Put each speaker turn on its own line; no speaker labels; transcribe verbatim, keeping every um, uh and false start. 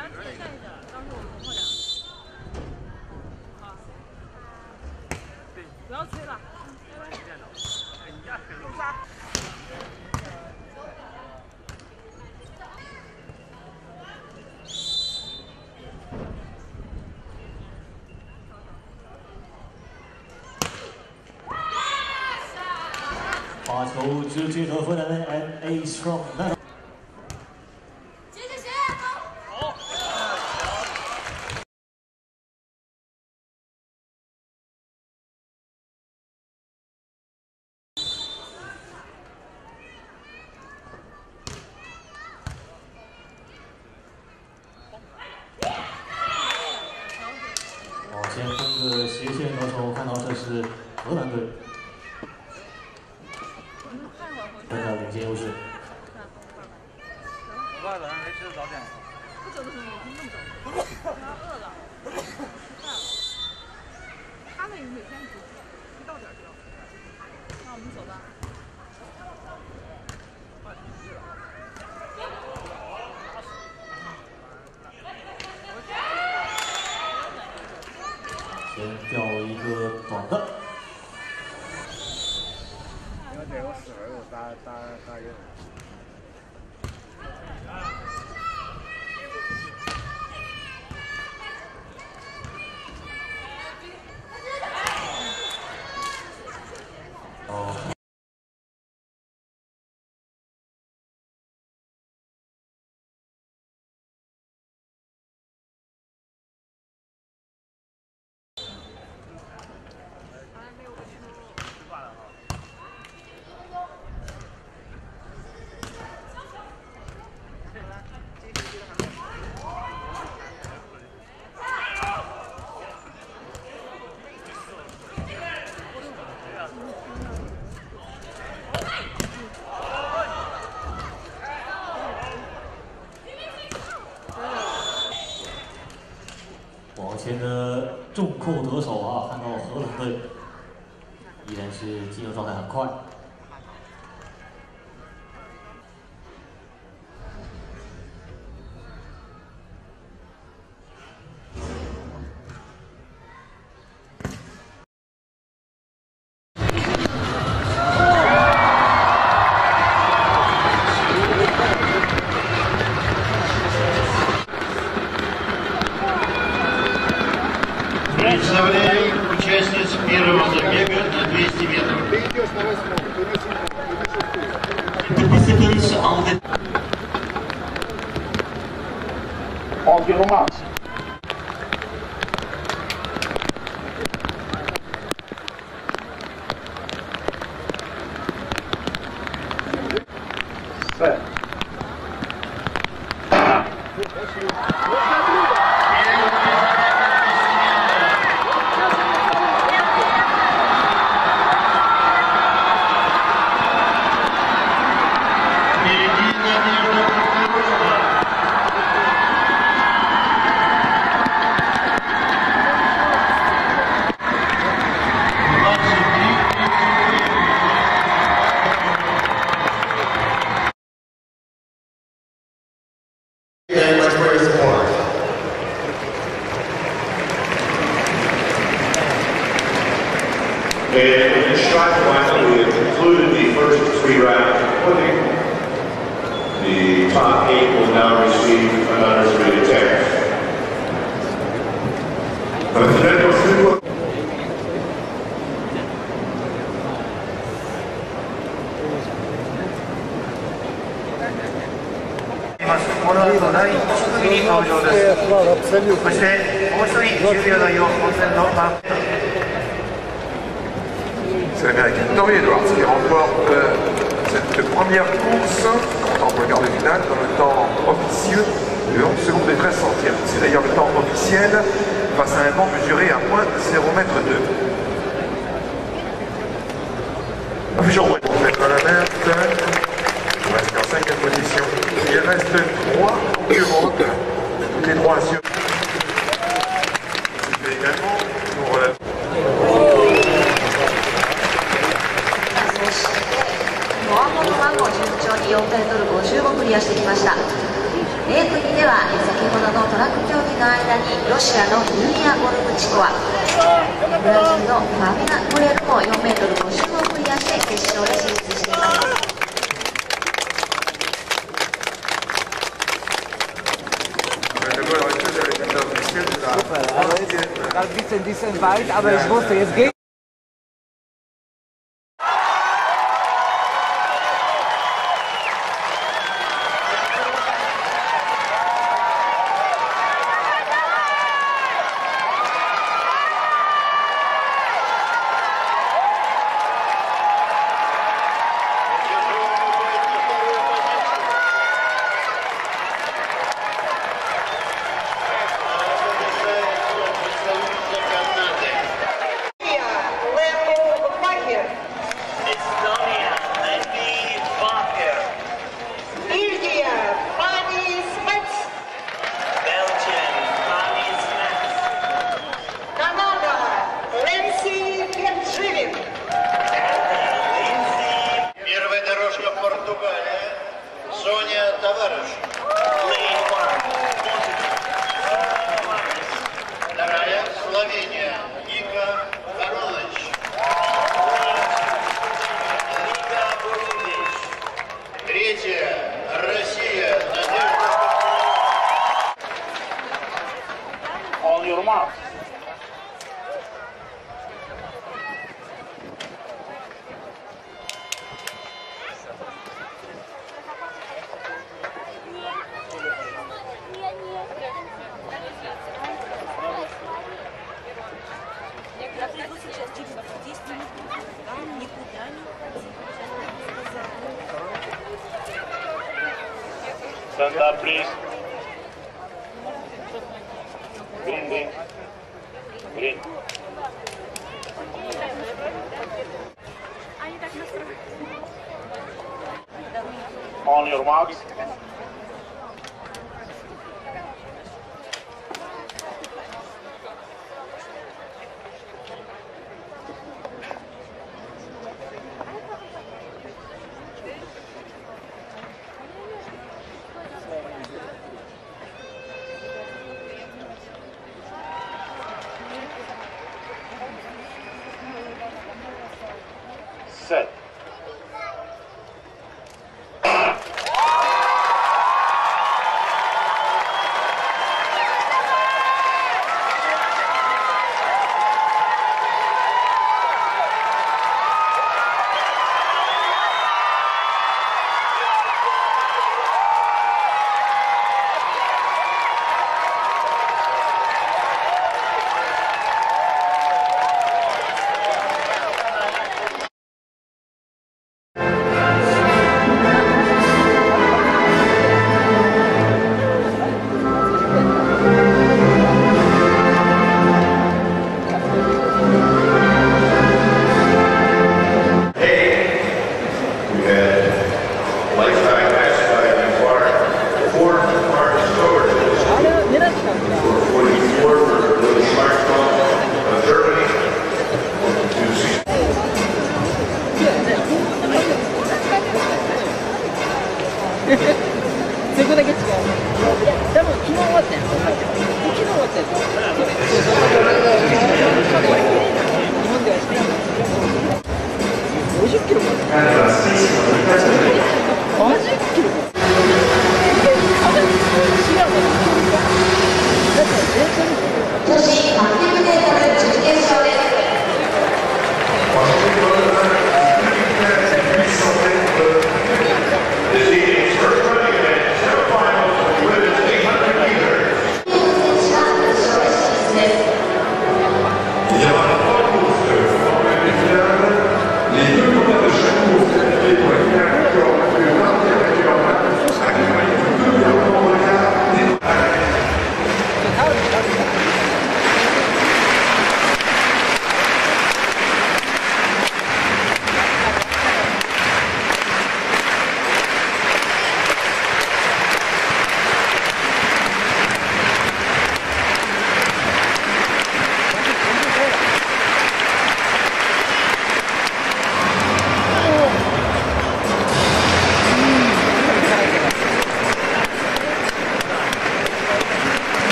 要贴下一点，到时候我从后点。好，不要催了。拜拜。
把球直接得分的 and ace from 南。
谢谢谢。
好。
往前攻个斜线得手，看到这是荷兰队。 分到领先优势。
我爸早上没吃早点。
不走的时候已经那么早，他饿了，吃饭了。他们每天不一到点就要。那我们走吧。
先掉一个短的。
对，我室友有打打打游。
哦。往前的重扣得手啊，看到荷兰队依然是进入状态很快。
Представляю участниц первого забега на двести метров. Participants on the... Environ mars. Set. Very much for your support. And in shot final, we have concluded the first three rounds of winning. The top eight will now receive an honors rated test.
この後第一組に登場です。そしてもう一人じゅうびょう台を本戦のマーク。
C'est l'Américaine Tori Edwards qui remporte cette première course en tant que quart de finale dans le temps officieux de onze secondes et treize centièmes. C'est d'ailleurs le temps officiel face à un vent mesuré à moins zéro virgule deux mètres. Affichons pour mettre à la main. Il reste en cinquième position. Il reste trois concurrentes. Toutes les trois assurées. C'était également pour la...
モアモノワンを順調によん点取るごじゅうをクリアしてきました。 A 組では先ほどのトラック競技の間にロシアのユリア・ゴルブチコワ、ブラジルのファビナ・モレルも よんメートルご周をクリアして決勝に進出しています。
Ein bisschen, bisschen weit, aber ich wusste, jetzt geht.
On your mark. Stand up, please. Green, green. Green. On your marks. Set.
And